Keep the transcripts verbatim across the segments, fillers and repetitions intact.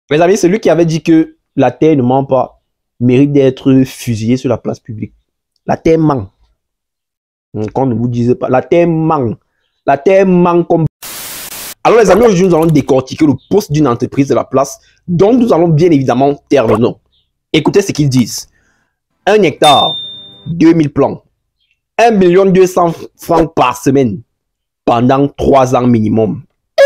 Mes amis, celui qui avait dit que la terre ne ment pas mérite d'être fusillé sur la place publique. La terre ment. Qu'on ne vous dise pas. La terre ment. La terre ment comme... Alors les amis, aujourd'hui nous allons décortiquer le poste d'une entreprise de la place dont nous allons bien évidemment taire le nom. Écoutez ce qu'ils disent. Un hectare, deux mille plans, un million deux cents francs par semaine pendant trois ans minimum.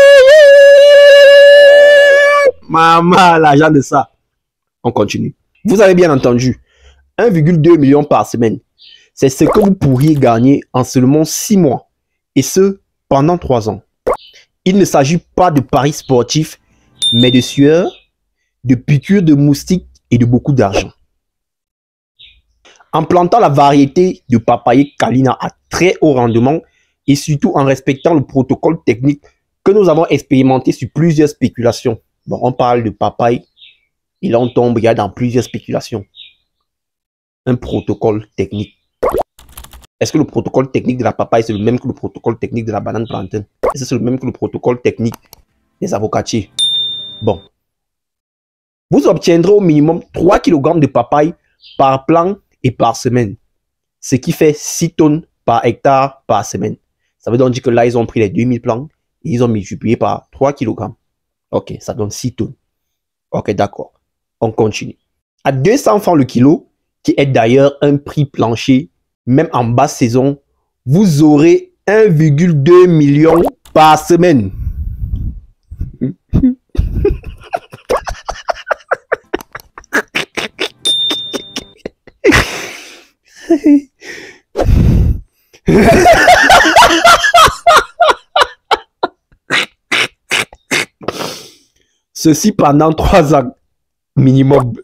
Maman, l'argent de ça. On continue. Vous avez bien entendu. un virgule deux million par semaine. C'est ce que vous pourriez gagner en seulement six mois. Et ce, pendant trois ans. Il ne s'agit pas de paris sportifs, mais de sueur, de piqûres de moustiques et de beaucoup d'argent. En plantant la variété de papaye Kalina à très haut rendement et surtout en respectant le protocole technique que nous avons expérimenté sur plusieurs spéculations. Bon, on parle de papaye et là on tombe il y a dans plusieurs spéculations. Un protocole technique. Est-ce que le protocole technique de la papaye c'est le même que le protocole technique de la banane plantain? Est-ce que c'est le même que le protocole technique des avocatiers? Bon. Vous obtiendrez au minimum trois kilogrammes de papaye par plant et par semaine. Ce qui fait six tonnes par hectare par semaine. Ça veut donc dire que là, ils ont pris les deux mille plants et ils ont multiplié par trois kilogrammes. Ok, ça donne six tonnes. Ok, d'accord. On continue. À deux cents francs le kilo, qui est d'ailleurs un prix plancher, même en basse saison, vous aurez un virgule deux million par semaine. Ceci pendant trois ans minimum.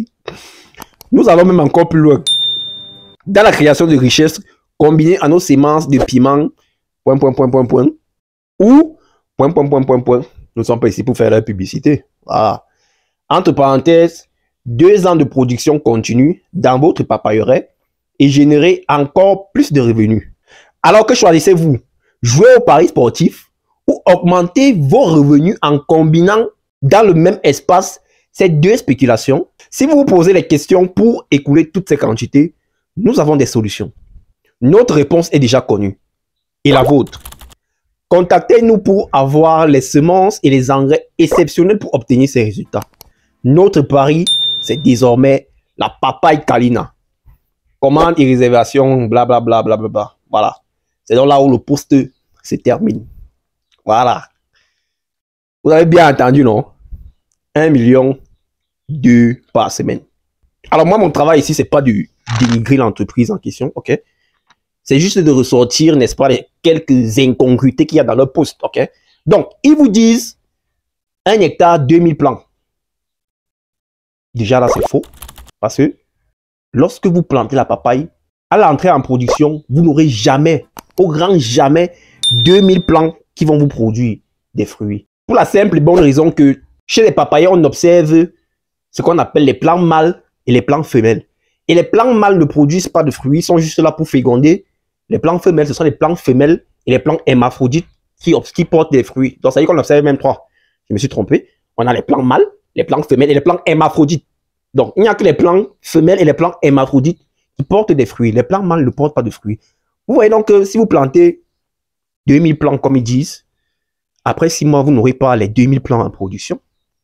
Nous allons même encore plus loin. Dans la création de richesses combinée à nos semences de piment, point, point, point, point, point, ou, point, point, point, point, point, nous ne sommes pas ici pour faire la publicité. Voilà. Entre parenthèses, deux ans de production continue dans votre papayeret et générer encore plus de revenus. Alors que choisissez-vous? Jouer au paris sportif ou augmenter vos revenus en combinant dans le même espace ces deux spéculations? Si vous vous posez les questions pour écouler toutes ces quantités, nous avons des solutions. Notre réponse est déjà connue. Et la vôtre? Contactez-nous pour avoir les semences et les engrais exceptionnels pour obtenir ces résultats. Notre pari, c'est désormais la papaye Kalina. Commande et réservation, blablabla, blablabla. Voilà. C'est donc là où le poste se termine. Voilà. Vous avez bien entendu, non? un million deux par semaine. Alors moi, mon travail ici, c'est pas de dénigrer l'entreprise en question, ok? C'est juste de ressortir, n'est-ce pas, les quelques incongruités qu'il y a dans leur poste, ok? Donc, ils vous disent un hectare, deux mille plants. Déjà là, c'est faux. Parce que lorsque vous plantez la papaye, à l'entrée en production, vous n'aurez jamais, au grand jamais, deux mille plants qui vont vous produire des fruits. Pour la simple et bonne raison que chez les papayers, on observe ce qu'on appelle les plants mâles et les plants femelles. Et les plants mâles ne produisent pas de fruits, ils sont juste là pour féconder. Les plants femelles, ce sont les plants femelles et les plants hermaphrodites qui, qui portent des fruits. Donc, ça veut dire qu'on observe même trois. Je me suis trompé. On a les plants mâles, les plants femelles et les plants hermaphrodites. Donc, il n'y a que les plants femelles et les plants hermaphrodites qui portent des fruits. Les plants mâles ne portent pas de fruits. Vous voyez donc que si vous plantez deux mille plants, comme ils disent, après six mois, vous n'aurez pas les deux mille plants en production.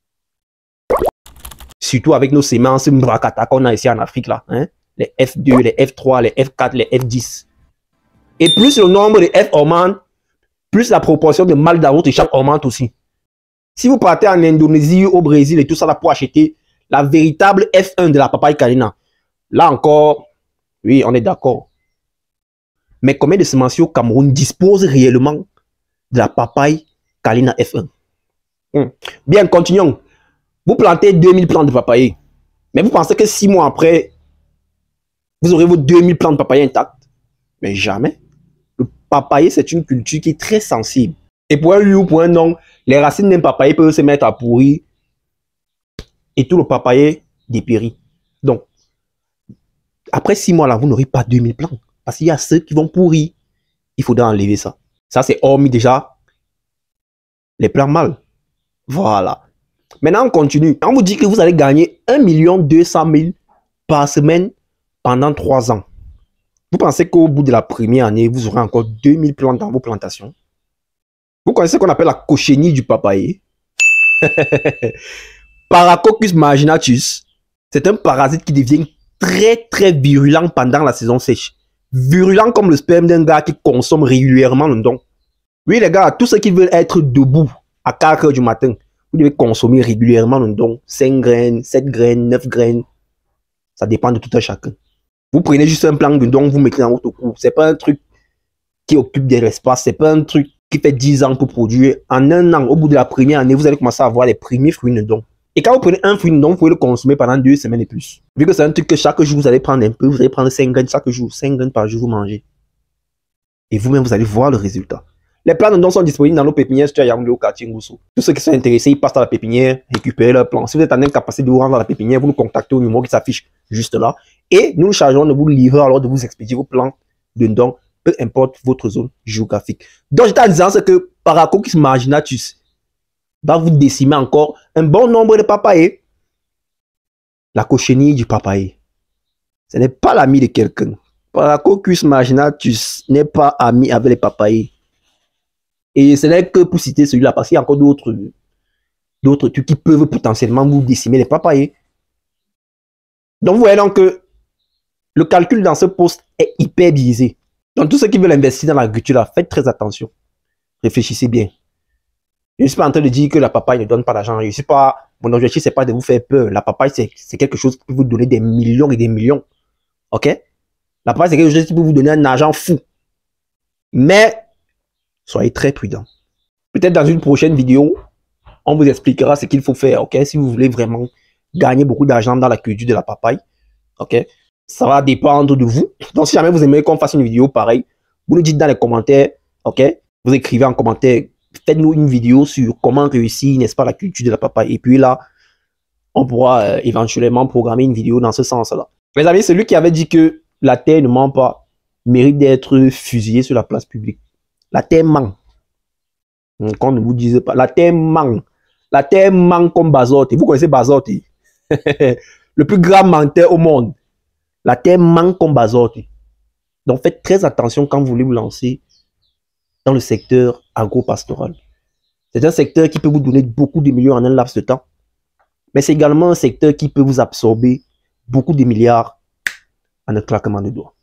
Surtout avec nos semences Mbrakata qu'on a ici en Afrique, là, hein? Les F deux, les F trois, les F quatre, les F dix. Et plus le nombre de F augmente, plus la proportion de mâles dans votre champ augmente aussi. Si vous partez en Indonésie, au Brésil et tout ça là pour acheter la véritable F un de la papaye Kalina, là encore, oui, on est d'accord. Mais combien de semenciers au Cameroun disposent réellement de la papaye Kalina F un? Hum. Bien, continuons. Vous plantez deux mille plants de papaye, mais vous pensez que six mois après, vous aurez vos deux mille plants de papaye intacts? Mais jamais. Le papaye, c'est une culture qui est très sensible. Et pour un oui ou pour un non, les racines d'un papaye peuvent se mettre à pourrir et tout le papaye dépérit. Donc, après six mois, là, vous n'aurez pas deux mille plants. Parce qu'il y a ceux qui vont pourrir. Il faudra enlever ça. Ça, c'est hormis déjà les plants mâles. Voilà. Maintenant, on continue. On vous dit que vous allez gagner un million deux cent mille par semaine pendant trois ans. Vous pensez qu'au bout de la première année, vous aurez encore deux mille plantes dans vos plantations? Vous connaissez ce qu'on appelle la cochenille du papayer? Paracoccus marginatus, c'est un parasite qui devient très très virulent pendant la saison sèche. Virulent comme le sperme d'un gars qui consomme régulièrement le don. Oui les gars, tous ceux qui veulent être debout à quatre heures du matin, vous devez consommer régulièrement le don. cinq graines, sept graines, neuf graines. Ça dépend de tout un chacun. Vous prenez juste un plan de don, vous mettez dans votre cou. C'est pas un truc qui occupe de l'espace. C'est pas un truc qui fait dix ans pour produire. En un an, au bout de la première année, vous allez commencer à avoir les premiers fruits de don. Et quand vous prenez un fruit de don, vous pouvez le consommer pendant deux semaines et plus. Vu que c'est un truc que chaque jour, vous allez prendre un peu. Vous allez prendre cinq graines chaque jour. cinq graines par jour, vous mangez. Et vous-même, vous allez voir le résultat. Les plants de don sont disponibles dans nos pépinières sur Yaoundé au quartier Ngoussou. Tous ceux qui sont intéressés, ils passent dans la pépinière, récupèrent leurs plants. Si vous êtes en incapacité de vous rendre dans la pépinière, vous nous contactez au numéro qui s'affiche juste là. Et nous nous chargeons de vous livrer alors de vous expédier vos plants de don, peu importe votre zone géographique. Donc, j'étais en disant ce que Paracoccus marginatus va vous décimer encore un bon nombre de papayers. La cochenille du papayer. Ce n'est pas l'ami de quelqu'un. Paracoccus marginatus n'est pas ami avec les papayers. Et ce n'est que pour citer celui-là, parce qu'il y a encore d'autres d'autres trucs qui peuvent potentiellement vous décimer les papayers. Donc, vous voyez donc que le calcul dans ce poste est hyper biaisé. Donc, tous ceux qui veulent investir dans l'agriculture, faites très attention. Réfléchissez bien. Je ne suis pas en train de dire que la papaye ne donne pas d'argent. Je suis pas, mon objectif, c'est pas de vous faire peur. La papaye, c'est quelque chose qui peut vous donner des millions et des millions. OK? La papaye, c'est quelque chose qui peut vous donner un argent fou. Mais, soyez très prudents. Peut-être dans une prochaine vidéo, on vous expliquera ce qu'il faut faire, ok? Si vous voulez vraiment gagner beaucoup d'argent dans la culture de la papaye, ok? Ça va dépendre de vous. Donc, si jamais vous aimez qu'on fasse une vidéo pareille, vous nous dites dans les commentaires, ok? Vous écrivez en commentaire, faites-nous une vidéo sur comment réussir, n'est-ce pas, la culture de la papaye. Et puis là, on pourra euh, éventuellement programmer une vidéo dans ce sens-là. Mes amis, celui qui avait dit que la terre ne ment pas mérite d'être fusillé sur la place publique. La terre ment. Qu'on ne vous dise pas. La terre ment. La terre ment comme Bazote. Vous connaissez Bazote? Le plus grand menteur au monde. La terre ment comme Bazote. Donc faites très attention quand vous voulez vous lancer dans le secteur agro-pastoral. C'est un secteur qui peut vous donner beaucoup de millions en un laps de temps. Mais c'est également un secteur qui peut vous absorber beaucoup de milliards en un claquement de doigts.